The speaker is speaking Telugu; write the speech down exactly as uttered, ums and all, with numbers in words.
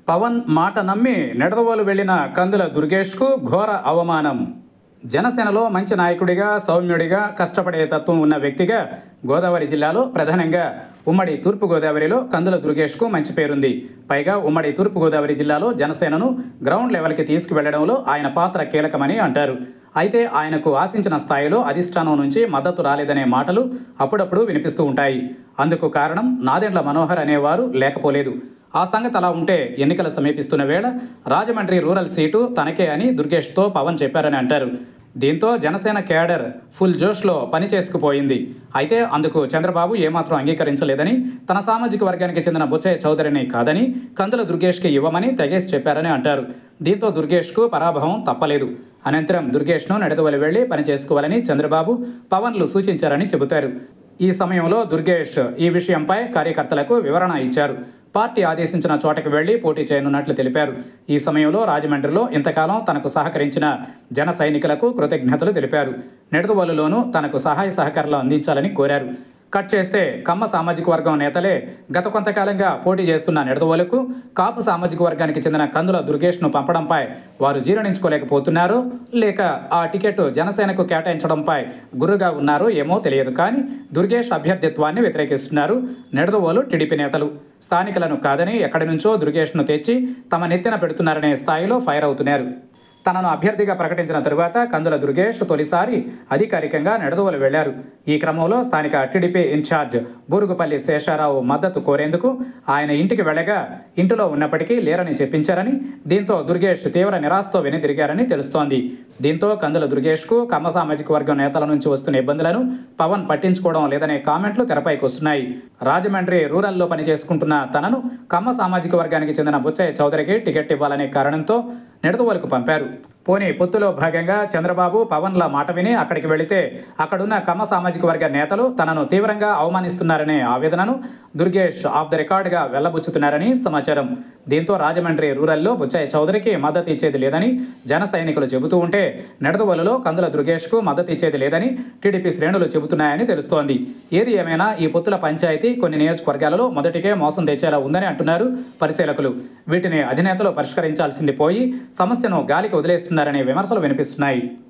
పవన్ మాట నమ్మి నిడదవోలు వెళ్లిన కందుల దుర్గేష్కు ఘోర అవమానం. జనసేనలో మంచి నాయకుడిగా, సౌమ్యుడిగా, కష్టపడే తత్వం ఉన్న వ్యక్తిగా గోదావరి జిల్లాలో, ప్రధానంగా ఉమ్మడి తూర్పుగోదావరిలో కందుల దుర్గేష్కు మంచి పేరుంది. పైగా ఉమ్మడి తూర్పుగోదావరి జిల్లాలో జనసేనను గ్రౌండ్ లెవెల్కి తీసుకువెళ్లడంలో ఆయన పాత్ర కీలకమని అంటారు. అయితే ఆయనకు ఆశించిన స్థాయిలో అధిష్టానం నుంచి మద్దతు రాలేదనే మాటలు అప్పుడప్పుడు వినిపిస్తూ ఉంటాయి. అందుకు కారణం నాదెండ్ల మనోహర్ అనేవారు లేకపోలేదు. ఆ సంగతి అలా ఉంటే ఎన్నికలు సమీపిస్తున్న వేళ రాజమండ్రి రూరల్ సీటు తనకే అని దుర్గేష్తో పవన్ చెప్పారని అంటారు. దీంతో జనసేన క్యాడర్ ఫుల్ జోష్లో పని చేసుకుపోయింది. అయితే అందుకు చంద్రబాబు ఏమాత్రం అంగీకరించలేదని, తన సామాజిక వర్గానికి చెందిన బుచ్చయ్య చౌదరిని కాదని కందుల దుర్గేష్కి ఇవ్వమని తెగేసి చెప్పారని అంటారు. దీంతో దుర్గేష్కు పరాభవం తప్పలేదు. అనంతరం దుర్గేష్ను నిడదవోలు వెళ్లి పని చేసుకోవాలని చంద్రబాబు, పవన్లు సూచించారని చెబుతారు. ఈ సమయంలో దుర్గేష్ ఈ విషయంపై కార్యకర్తలకు వివరణ ఇచ్చారు. పార్టీ ఆదేశించిన చోటకి వెళ్లి పోటీ చేయనున్నట్లు తెలిపారు. ఈ సమయంలో రాజమండ్రిలో ఇంతకాలం తనకు సహకరించిన జన సైనికులకు కృతజ్ఞతలు తెలిపారు. నిడదవోలులోనూ తనకు సహాయ సహకారాలు అందించాలని కోరారు. కట్ చేస్తే కమ్మ సామాజిక వర్గం నేతలే గత కొంతకాలంగా పోటీ చేస్తున్న నిడదవోలుకు కాపు సామాజిక వర్గానికి చెందిన కందుల దుర్గేష్ను పంపడంపై వారు జీర్ణించుకోలేకపోతున్నారో, లేక ఆ టికెట్ జనసేనకు కేటాయించడంపై గుర్రుగా ఉన్నారో ఏమో తెలియదు. కానీ దుర్గేష్ అభ్యర్థిత్వాన్ని వ్యతిరేకిస్తున్నారు నిడదవోలు టీడీపీ నేతలు. స్థానికులను కాదని ఎక్కడి నుంచో దుర్గేష్ను తెచ్చి తమ నెత్తిన పెడుతున్నారనే స్థాయిలో ఫైర్ అవుతున్నారు. తనను అభ్యర్థిగా ప్రకటించిన తరువాత కందుల దుర్గేష్ తొలిసారి అధికారికంగా నిడదవోలు వెళ్లారు. ఈ క్రమంలో స్థానిక టీడీపీ ఇన్ఛార్జ్ బూరుగుపల్లి శేషారావు మద్దతు కోరేందుకు ఆయన ఇంటికి వెళ్లగా ఇంటిలో ఉన్నప్పటికీ లేరని చెప్పించారని, దీంతో దుర్గేష్ తీవ్ర నిరాశతో వెనుదిరిగారని తెలుస్తోంది. దీంతో కందుల దుర్గేష్కు కమ్మ సామాజిక వర్గం నేతల నుంచి వస్తున్న ఇబ్బందులను పవన్ పట్టించుకోవడం లేదనే కామెంట్లు తెరపైకి వస్తున్నాయి. రాజమండ్రి రూరల్లో పనిచేసుకుంటున్న తనను కమ్మ సామాజిక వర్గానికి చెందిన బుచ్చయ్య చౌదరికి టికెట్ ఇవ్వాలనే కారణంతో నిడదవోలుకు పంపారు. పోనీ పొత్తులో భాగంగా చంద్రబాబు, పవన్ల మాట విని అక్కడికి వెళితే అక్కడున్న కమ్మ సామాజిక వర్గ నేతలు తనను తీవ్రంగా అవమానిస్తున్నారనే ఆవేదనను దుర్గేష్ ఆఫ్ ద రికార్డుగా వెళ్లబుచ్చుతున్నారని సమాచారం. దీంతో రాజమండ్రి రూరల్లో బుచ్చయ్య చౌదరికి మద్దతు ఇచ్చేది లేదని జన సైనికులు చెబుతూ ఉంటే, నిడదవోలులో కందుల దుర్గేష్కు మద్దతు ఇచ్చేది లేదని టీడీపీ శ్రేణులు చెబుతున్నాయని తెలుస్తోంది. ఏది ఏమైనా ఈ పొత్తుల పంచాయతీ కొన్ని నియోజకవర్గాలలో మొదటికే మోసం తెచ్చేలా ఉందని అంటున్నారు పరిశీలకులు. వీటిని అధినేతలు పరిష్కరించాల్సింది పోయి సమస్యను గాలికి వదిలేస్తున్నారనే విమర్శలు వినిపిస్తున్నాయి.